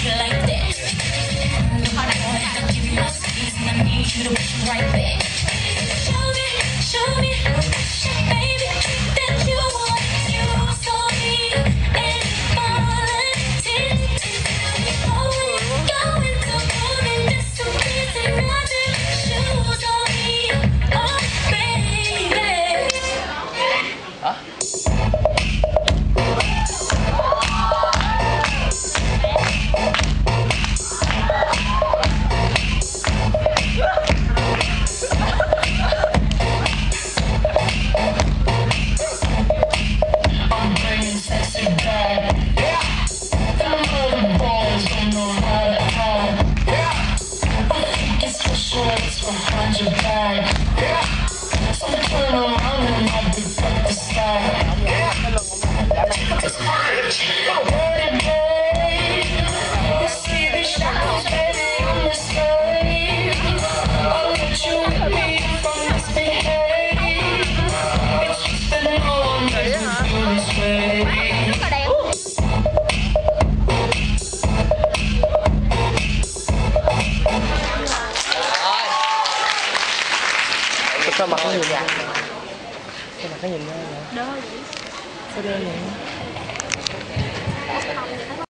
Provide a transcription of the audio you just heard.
like that. I'll give you my space and I need you to push right back. Show me, baby, that you want you so me and falling going to move in this so easy, nothing. Shoes on me, oh baby. Behind your back, yeah. So turn around and I'll be back to side. It's hard, dirty babe. You see these shadows, baby, on the slave. I'll let you with me if I misbehave. It's just that no one makes me feel this way. Sao mặt nó nhìn ra? Sao mặt nó nhìn ra vậy? Sao đen vậy?